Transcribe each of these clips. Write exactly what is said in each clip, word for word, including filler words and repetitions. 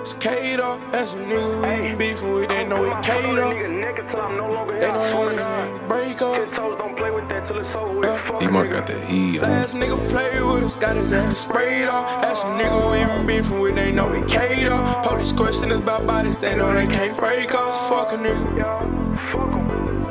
It's Kato, that's a nigga we been beefing with, they know we Kato. They know he ain't break up. D-Mark got that heat. Last nigga played with us, got his ass sprayed off. That's a nigga we been beefing with, they know we Kato. Police question us about bodies, they know they can't break us. Fuck a nigga. Fuck em.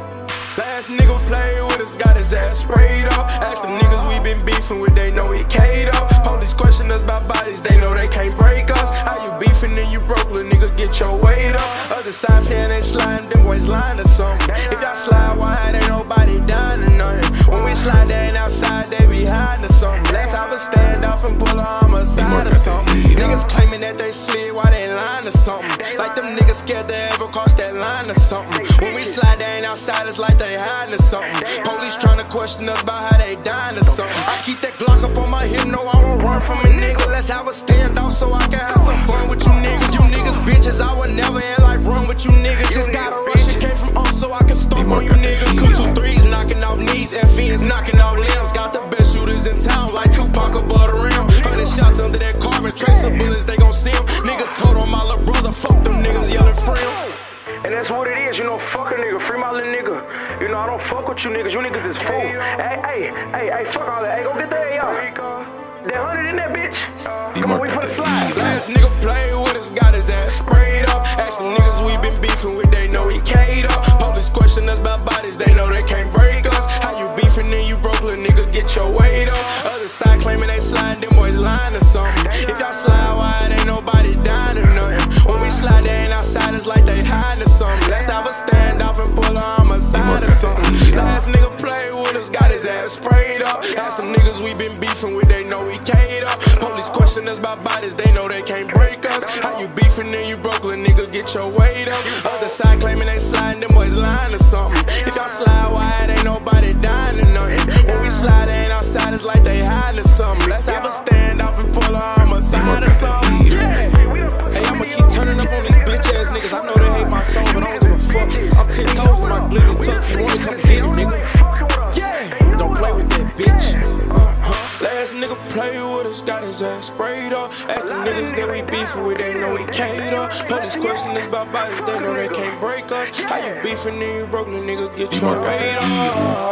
Last nigga played with us, got his ass sprayed off. Ask the niggas we been beefing with, they know we Kato. Police question us about bodies, they know they can't break us. How you beefing and you broke, little nigga, get your weight up. Other side saying they sliding, them boys lying or something. If y'all slide wide, ain't nobody dying or nothing. When we slide, they ain't outside, they behind or something. Let's have a standoff and pull a arm aside or something. Niggas claiming that they slid while they lying or something. Like them niggas scared to ever cross that line or something. When we slide, they ain't outside, it's like they hiding or something. Police trying to question us about how they dying or something. I keep that Glock up on my hip, no I won't run from a nigga. Let's have a standoff so I can have some fun with you niggas. You niggas bitches, I would never in life run with you niggas. Just gotta rush, it came from up so I can stomp on you niggas. Two, two, threes knocking off knees, F Ns knocking off limbs. Got the best shooters in town like Tupac above the rim. Hundred shots under that carbon, trace the bullets, they gon' see them. Niggas told on my little brother, fuck them niggas yelling free him. And that's what it is, you know, fuck a nigga, free my little nigga. You know, I don't fuck with you niggas, you niggas is fool. Hey, hey, hey, hey, fuck all that, hey, go get that, y'all. That hundred in that bitch. Come on, we for the slide. Last nigga played with us, got his ass sprayed up. Ask the niggas we been beefing with, they know he Kato. Police question us about bodies, they know they can't break us. How you beefing and you broke, little nigga, get your weight up. Other side claiming they slide, them boys lying or something. If y'all slide wide, ain't nobody dying or nothing. When we slide, they ain't outside, it's like they hiding or something. Let's have a standoff and pull a arm aside or something. Last nigga played with us, got his ass sprayed up. Ask the niggas we been beefing with, they know we Kato. Police question us about bodies, they know they can't break us. How you beefing and you broke, little nigga, get your weight up. Other side claiming they sliding, them boys lying or something. If y'all slide wide, ain't nobody dying or nothing. When we slide, they ain't outside, it's like they hiding or something. Let's have a standoff and pull a arm aside or something. Yeah. Hey, I'ma keep turning up on these bitch ass niggas. I know they hate my song, but I don't give a fuck. I'm ten toes in my glizzy tuck. You wanna come get it, nigga? Yeah. Don't play with that bitch. Uh-huh. Last nigga played with us, got his ass sprayed up. Ask the niggas that we beefing with, they know we Kato. Police question us about bodies, they know they can't break us. How you beefing and you broke, little nigga, get your weight up.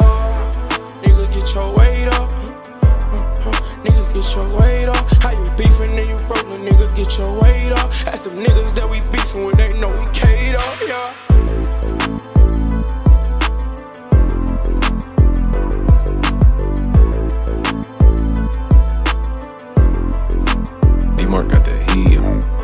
Nigga, get your weight up. Nigga, get your weight up. How you beefing and you broke, little nigga, get your weight up. Ask the niggas that we beefing with, they know we Kato, yeah. D-Mark got that heat.